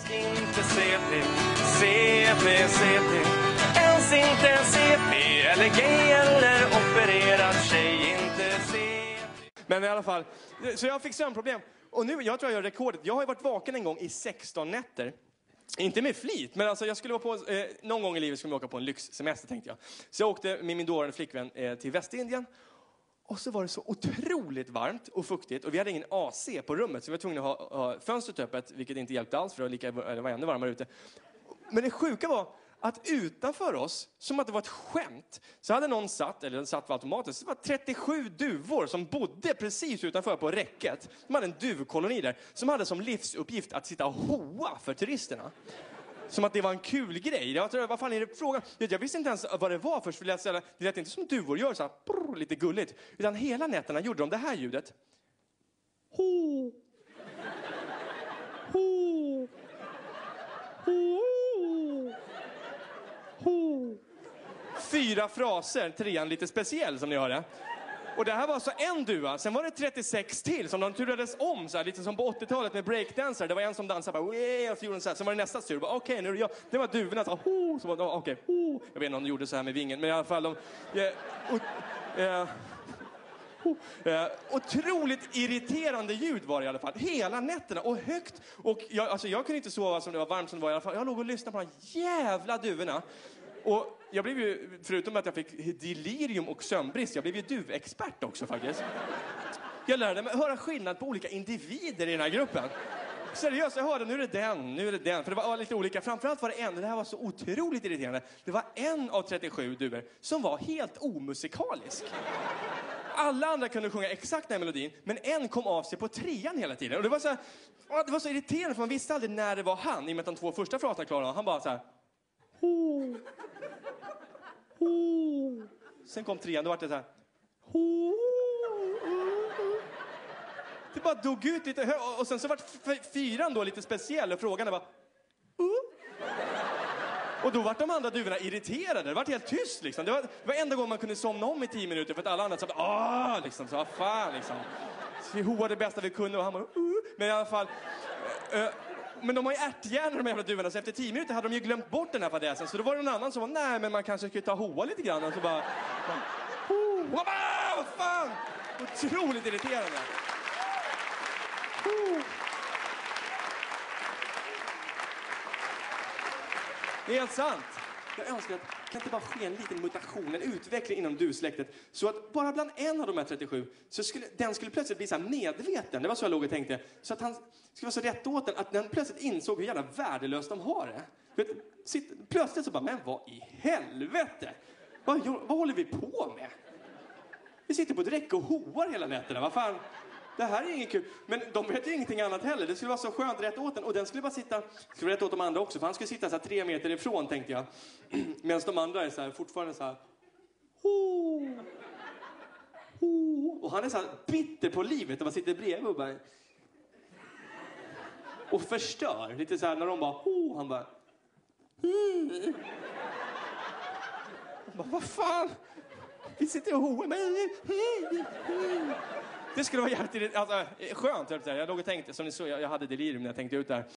Helst inte CP, CP, CP. Ens inte CP eller gay eller opererad tjej, inte CP. Men i alla fall, så jag fick sömnproblem. Och nu, jag tror jag gör rekordet. Jag har ju varit vaken en gång i 16 nätter. Inte med flit, men alltså jag skulle vara på, någon gång i livet skulle jag åka på en lyxsemester tänkte jag. Så jag åkte med min dåvarande flickvän till Västindien. Och så var det så otroligt varmt och fuktigt. Och vi hade ingen AC på rummet så vi var tvungna att ha fönstret öppet. Vilket inte hjälpte alls för det var ännu varmare ute. Men det sjuka var att utanför oss, som att det var ett skämt, så hade någon satt var automatiskt, så det var 37 duvor som bodde precis utanför på räcket. De hade en duvkoloni där som hade som livsuppgift att sitta och hoa för turisterna. Som att det var en kul grej. Jag tror, vad fan är det frågan? Jag visste inte ens vad det var först. Det lät inte som duvor gör så här, brr, lite gulligt. Utan hela nätterna gjorde de det här ljudet. Ho. Ho. Ho. Ho. 4 fraser, 3 lite speciell som ni hörde. Och det här var alltså en duva. Sen var det 36 till som de turades om så här, lite som på 80-talet med breakdancer. Det var en som dansade bara, och så gjorde de så här. Sen var det nästa tur. Okej, nu är det jag. Det var duvorna så ho, så var okej, ho. Jag vet inte om de gjorde så här med vingen, men i alla fall otroligt irriterande ljud var det i alla fall. Hela nätterna och högt. Och jag kunde inte sova som det var varmt som det var i alla fall. Jag låg och lyssnade på de jävla duvorna. Och jag blev ju, förutom att jag fick delirium och sömnbrist, jag blev ju duvexpert också faktiskt. Jag lärde mig höra skillnad på olika individer i den här gruppen. Seriöst, jag hörde nu är det den. För det var lite olika. Framförallt var det en, det här var så otroligt irriterande. Det var en av 37 duvor som var helt omusikalisk. Alla andra kunde sjunga exakt den här melodin, men en kom av sig på 3:an hela tiden. Och det var så irriterande för man visste aldrig när det var han, i och med att de 2 första fraserna klarade. Han bara så här. Ho. Ho. Sen kom 3:an, då var det så här. Ho. Det bara dog ut lite och sen så var 4:an då lite speciell och frågan var. Och då var de andra duvorna irriterade. Det var helt tyst liksom. Det var enda gången man kunde somna om i 10 minuter för att alla andra sa liksom så fan liksom. Så vi hoade det bästa vi kunde och han bara men i alla fall men de har ju ärthjärnor de jävla duvorna, så efter 10 minuter hade de ju glömt bort den här fadäsen. Så då var det någon annan som var, nej men man kanske skulle ta hoa lite grann. Och så bara, vad fan! Otroligt irriterande. Det är helt sant. Jag önskar att det kan inte bara ske en liten mutation, en utveckling inom duvsläktet. Så att bara bland en av de här 37 så skulle plötsligt bli så här medveten. Det var så jag låg och tänkte. Så att han skulle vara så rätt åt den att den plötsligt insåg hur jävla värdelöst de har det. Plötsligt så bara, men vad i helvete? Vad håller vi på med? Vi sitter på ett räcke och hoar hela nätterna. Vad fan? Det här är inget kul. Men de vet ju ingenting annat heller. Det skulle vara så skönt rätt åt den. Och den skulle bara sitta, skulle rätt åt de andra också. För han skulle sitta så här 3 meter ifrån, tänkte jag. Medan de andra är så här, fortfarande så här. Ho. Ho. Och han är så här bitter på livet. Och man sitter bredvid och bara. Och förstör. Lite så här när de bara. Ho. Han bara. Vad fan? Vi sitter och hoar. Det skulle vara jävligt skönt. Jag låg och tänkte, som ni såg, jag hade delirium när jag tänkte ut där.